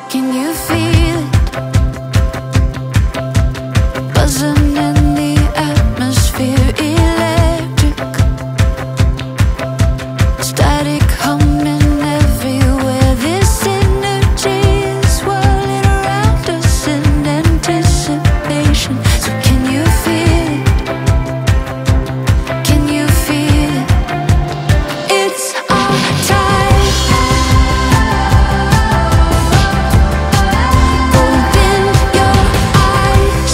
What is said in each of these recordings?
Can you feel it? Buzzing in the atmosphere, electric, static humming everywhere. This energy is swirling around us in anticipation. So can you feel it? Can you feel it? It's our time. Open your eyes.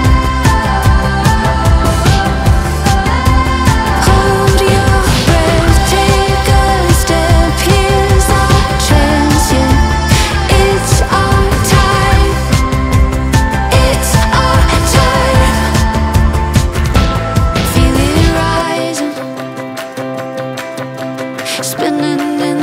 Hold your breath. Take a step. Here's our chance. Yeah, it's our time. It's our time. Feel it rising, spinning in